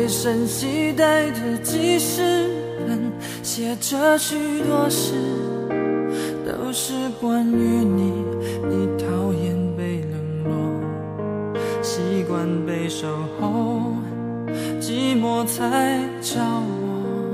随身携带的记事本，写着许多事，都是关于你。你讨厌被冷落，习惯被守候，寂寞才找我。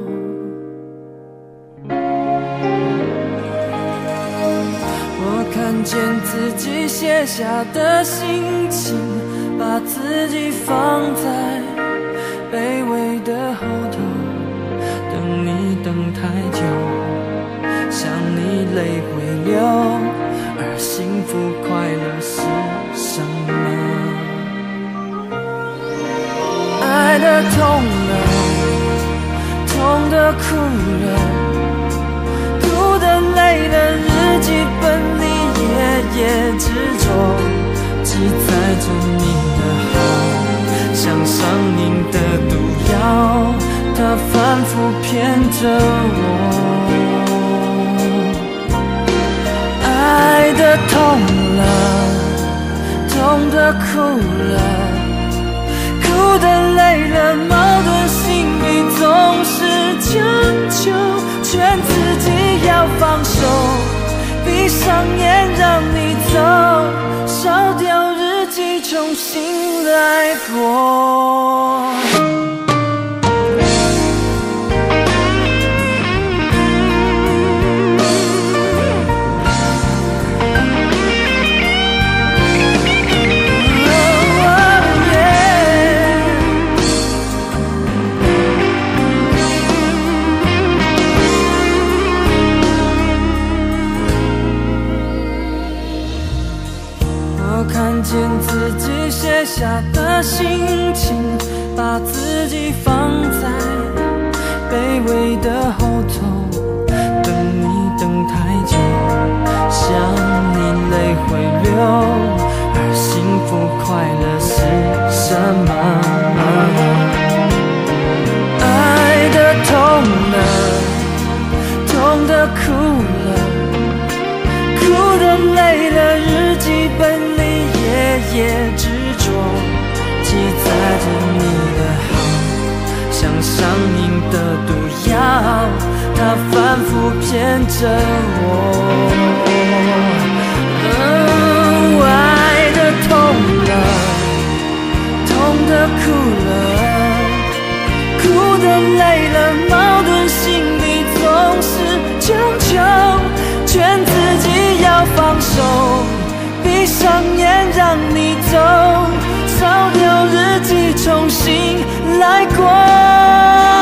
我看见自己写下的心情，把自己放在卑微的后头，等你等太久，想你泪会流，而幸福快乐是什么？爱的痛了，痛的哭了，哭的累了，日记本里夜夜执着，记载着你的好，像上瘾的毒药，它反复骗着我。爱的痛了，痛的哭了，哭的累了，矛盾心里总是强求，劝自己要放手，闭上眼让你走，烧掉日记重新来过。看见自己写下的心情，把自己放在卑微的后头，等你等太久，想你泪会流，而幸福快乐是什么？爱的痛了，痛的哭了，哭的累了，日记本夜夜执着，记载着你的好，像上瘾的毒药，它反复骗着我。爱的痛了，痛的哭了，哭的累了，矛盾心里总是强求，劝自己要放手，闭上眼让你走，烧掉日记重新来过。